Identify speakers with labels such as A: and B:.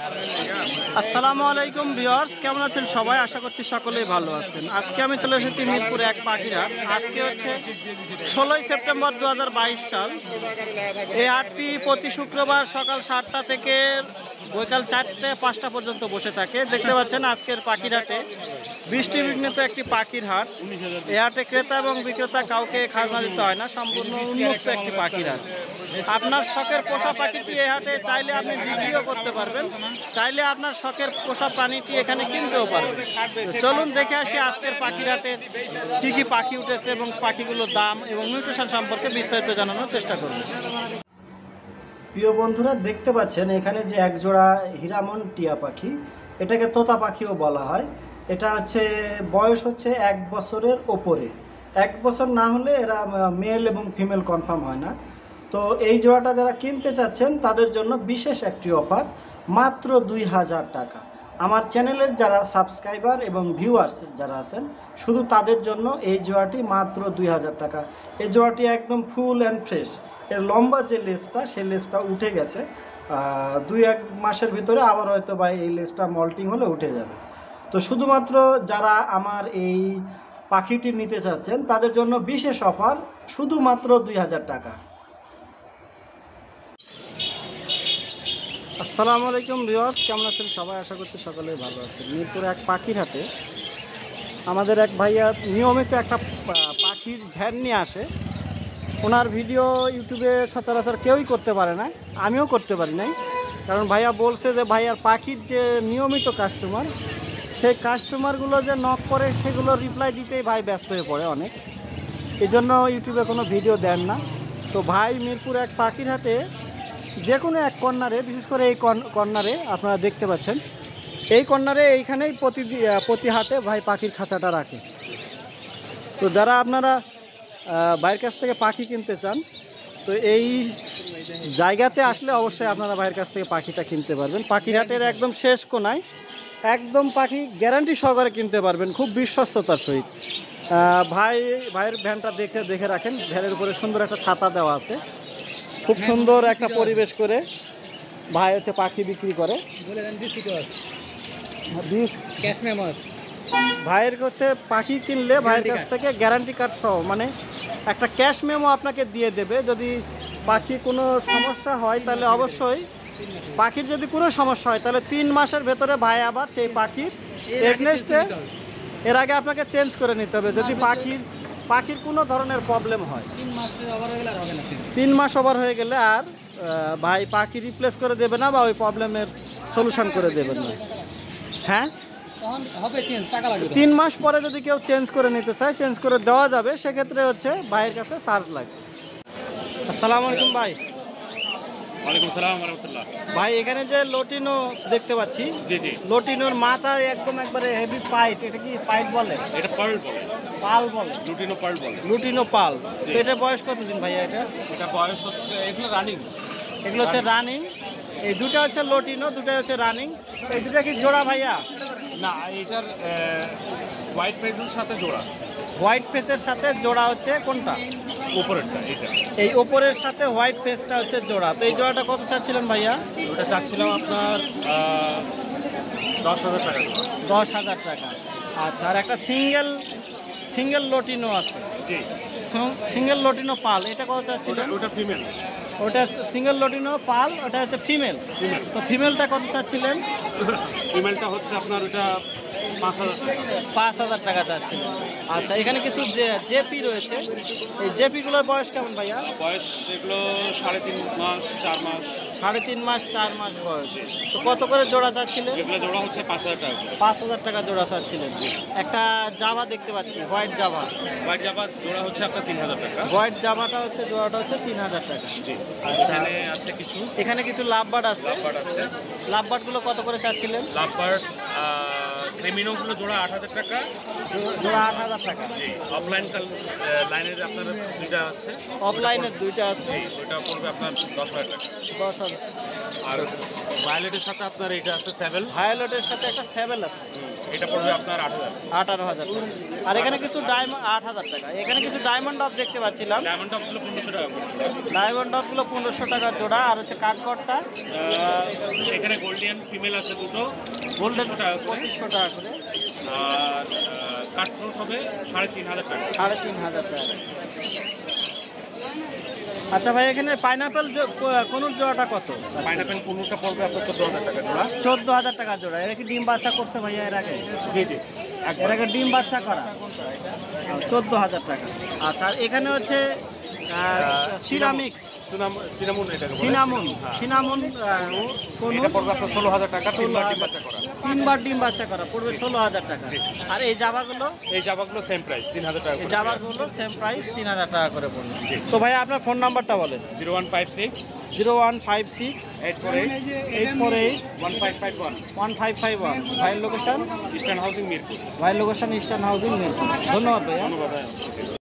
A: আসসালামু আলাইকুম ভিউয়ার্স, কেমন আছেন সবাই? আশা করছি সকলেই ভালো আছেন। আজকে আমি চলে এসেছি মিরপুর এক পাখিরহাট। আজকে হচ্ছে 16ই সেপ্টেম্বর 2022 সাল। এই হাটটি প্রতি শুক্রবার সকাল 7টা থেকে বৈকাল 4টে-5টা পর্যন্ত বসে থাকে। দেখতে পাচ্ছেন আজকের পাখিরহাটে বৃষ্টিবিঘ্নিত একটি পাখির হাট। এই হাটে ক্রেতা এবং বিক্রেতা কাউকে খাজনা দিতে হয় না, সম্পূর্ণ উন্মুক্ত একটি পাখির হাট। আপনার শখের পোষা পাখিটি এই হাটে চাইলে আপনি বিক্রিও করতে পারবেন, চাইলে আপনার শখের পোষা প্রাণীটি এখানে কিনতেও পারবেন। চলুন দেখে আসি আজকের পাখির হাটে কী কী পাখি উঠেছে এবং পাখিগুলোর দাম এবং নিউট্রিশন সম্পর্কে বিস্তারিত জানানোর চেষ্টা করব। প্রিয় বন্ধুরা, দেখতে পাচ্ছেন এখানে যে একজোড়া হীরামন টিয়া পাখি, এটাকে তোতা পাখিও বলা হয়। এটা হচ্ছে বয়স হচ্ছে 1 বছরের ওপরে। 1 বছর না হলে এরা মেল এবং ফিমেল কনফার্ম হয় না। তো এই জোড়াটা যারা কিনতে চাচ্ছেন তাদের জন্য বিশেষ একটি অফার, মাত্র 2000 টাকা। আমার চ্যানেলের যারা সাবস্ক্রাইবার এবং ভিউয়ার্স যারা আছেন শুধু তাদের জন্য এই জোড়াটি মাত্র 2000 টাকা। এই জোড়াটি একদম ফুল অ্যান্ড ফ্রেশ। এর লম্বা যে লেজটা, সেই লেজটা উঠে গেছে। 2-1 মাসের ভিতরে আবার হয়তো বা এই লেজটা মল্টিং হলে উঠে যাবে। তো শুধুমাত্র যারা আমার এই পাখিটি নিতে চাচ্ছেন তাদের জন্য বিশেষ অফার, শুধুমাত্র 2000 টাকা। আসসালামু আলাইকুম ভিউয়ার্স, কেমন আছেন সবাই? আশা করছি সকলেই ভালো আছেন। মিরপুর এক পাখির হাটে আমাদের এক ভাইয়া নিয়মিত একটা পাখির ভ্যান নিয়ে আসে। ওনার ভিডিও ইউটিউবে সচরাচর কেউই করতে পারে না, আমিও করতে পারি নাই। কারণ ভাইয়া বলছে যে ভাইয়ার পাখির যে নিয়মিত কাস্টমার, সেই কাস্টমারগুলো যে নক করে সেগুলো রিপ্লাই দিতেই ভাই ব্যস্ত হয়ে পড়ে অনেক, এই জন্য ইউটিউবে কোনো ভিডিও দেন না। তো ভাই মিরপুর এক পাখির হাটে যে কোনো এক কর্নারে, বিশেষ করে এই কর্নারে আপনারা দেখতে পাচ্ছেন, এই কর্নারে এইখানেই প্রতি হাটে ভাই পাখির খাঁচাটা রাখে। তো যারা আপনারা ভাইয়ের কাছ থেকে পাখি কিনতে চান তো এই জায়গাতে আসলে অবশ্যই আপনারা ভাইয়ের কাছ থেকে পাখিটা কিনতে পারবেন। পাখির হাটের একদম শেষ কোনায় একদম পাখি গ্যারান্টি সহকারে কিনতে পারবেন খুব বিশ্বস্ততার সহিত। ভাইয়ের ভ্যানটা দেখে রাখেন, ভ্যানের উপরে সুন্দর একটা ছাতা দেওয়া আছে, খুব সুন্দর একটা পরিবেশ করে ভাই হচ্ছে পাখি বিক্রি করে। ভাইয়ের হচ্ছে পাখি কিনলে ভাইয়ের কাছ থেকে গ্যারান্টি কার্ড সহ, মানে একটা ক্যাশ মেমো আপনাকে দিয়ে দেবে। যদি পাখি কোনো সমস্যা হয় তাহলে অবশ্যই, পাখির যদি কোনো সমস্যা হয় তাহলে 3 মাসের ভেতরে ভাই আবার সেই পাখির এগনেস্টে এর আগে আপনাকে চেঞ্জ করে নিতে হবে। যদি পাখির কোনো ধরনের প্রবলেম হয়, 3 মাস ওভার হয়ে গেলে আর ভাই পাখি রিপ্লেস করে দেবে না বা ওই প্রবলেমের সলিউশন করে দেবেন না। হ্যাঁ, 3 মাস পরে যদি কেউ চেঞ্জ করে নিতে চায় চেঞ্জ করে দেওয়া যাবে, সেক্ষেত্রে হচ্ছে ভাইয়ের কাছে চার্জ লাগে। আসসালামু আলাইকুম ভাই।
B: ওয়ালাইকুম আসসালাম ওয়া রাহমাতুল্লাহ।
A: ভাই এখানে যে লটিনো দেখতে পাচ্ছি,
B: জি জি,
A: লটিনোর মাথা একদম একবারে হেভি পাইট, এটা কি পাইট বলে?
B: এটা পার্ল বলে,
A: পাল বলে,
B: লুটিনো পার্ল বলে।
A: Lutino pearl. এটা বয়স কতদিন ভাইয়া?
B: এটা বয়স হচ্ছে, এগুলো রানিং,
A: এগুলো হচ্ছে রানিং। এই দুটা হচ্ছে লটিনো, দুটা হচ্ছে রানিং। এই দুটা কি জোড়া ভাইয়া?
B: না, এটার হোয়াইট ফেসের সাথে জোড়া।
A: হোয়াইট ফেসের সাথে জোড়া হচ্ছে কোনটা?
B: উপরেরটা, এটা।
A: এই ওপরের সাথে হোয়াইট ফেসটা হচ্ছে জোড়া। তো এই জোড়াটা কত চাচ্ছিলেন ভাইয়া?
B: ওটা চাচ্ছিলাম আপনার 10,000 টাকা।
A: 10,000 টাকা। আচ্ছা, আর একটা সিঙ্গেল লটিনো আছে।
B: জি,
A: সিঙ্গেল লটিনো পাল, এটা কত চাচ্ছিলেন?
B: ওটা ফিমেল।
A: ওটা সিঙ্গেল লটিনো পাল, ওটা হচ্ছে ফিমেল। তো ফিমেলটা কত চাচ্ছিলেন?
B: ফিমেলটা হচ্ছে আপনার ওটা 5,000 টাকা।
A: 5,000 টাকা চাচ্ছিলেন। আচ্ছা, এখানে কিছু জেপি রয়েছে। এই জেপিগুলোর বয়স কেমন ভাইয়া?
B: বয়স এগুলো 3.5 মাস 4 মাস।
A: 3.5 মাস 4 মাস বয়স। তো কত করে জোড়া চাচ্ছিলেন?
B: এগুলো জোড়া হচ্ছে 5,000 টাকা।
A: 5,000 টাকা জোড়া চাচ্ছিলেন। একটা জাভা দেখতে পাচ্ছি, হোয়াইট জাভা।
B: হোয়াইট জাভা জোড়া হচ্ছে আপনার 3,000 টাকা।
A: হোয়াইট জাভাটা হচ্ছে জোড়াটা হচ্ছে 3,000 টাকা।
B: জি,
A: আচ্ছা,
B: এখানে আছে কিছু,
A: এখানে কিছু লাভবার্ড আছে।
B: লাভবার্ড আছে।
A: লাভবার্ডগুলো কত করে চাচ্ছিলেন?
B: লাভবার্ড ক্রিমিনোগুলো জোড়া 8,000 টাকা।
A: জোড়া 8,000 টাকা।
B: জি, অফলাইন লাইনের আপনার দুইটা আছে।
A: অফলাইনের দুইটা আছে।
B: জি, ওইটা পড়বে আপনার 10,000 টাকা।
A: 10,000।
B: আর ভায়োলেটের সাথে আপনার এটা আছে 7,
A: ভায়োলেটের সাথে একটা 7 আছে,
B: এটা পড়বে আপনার 8,000।
A: 18,000 টাকা। আর এখানে কিছু ডায়মন্ড 8,000 টাকা। এখানে কিছু ডায়মন্ড ডব দেখতে পাচ্ছিলাম।
B: ডায়মন্ড টপগুলো 1500 টাকা করে।
A: ডায়মন্ড ডবগুলো 1500 টাকা জোড়া। আর হচ্ছে কাঠকটটা
B: সেখানে গোল্ডিয়ান ফিমেল আছে দুটো,
A: গোল্ডেন
B: 2500 টাকা করে।
A: 2500 টাকা করে।
B: আর কাঠফ্রুট হবে 3,500 টাকা।
A: 3,500 টাকা। আচ্ছা ভাই, এখানে পাইনাপেল কোন জোড়াটা কত?
B: পাইনাপেল কোনোটা পড়বে আপনার 14,000 টাকা জোড়া।
A: 14,000 টাকা জোড়া। এরা কি ডিম বাচ্চা করছে ভাইয়া এর আগে?
B: জি জি,
A: এর আগে ডিম বাচ্চা করা। 14,000 টাকা। আচ্ছা, আর এখানে হচ্ছে সিরামিক্স
B: সিনামন, এটাকে বলে
A: সিনামন।
B: হ্যাঁ।
A: সিনামন কোন
B: এটা পড়বে আপনার 16,000 টাকা, 3বার ডিম বাচ্চা করা।
A: 3বার ডিম বাচ্চা করা পড়বে 16,000 টাকা। আর এই জাবাগুলো?
B: এই জাবাগুলো সেম প্রাইস, 3,000 টাকা
A: এই
B: করে।
A: জাবাগুলো সেম প্রাইস, 3,000 টাকা করে পড়বে।
B: জি।
A: তো ভাই আপনার ফোন নাম্বারটা বলেন।
B: 0156
A: 0156
B: 848
A: 848
B: 1551,
A: 1551। ভাইয়ের লোকেশন?
B: Eastern housing Mirpur.
A: ভাইয়ের লোকেশন ইস্টার্ন হাউজিং মিরপুর। ধন্যবাদ ভাইয়া।
B: ধন্যবাদ।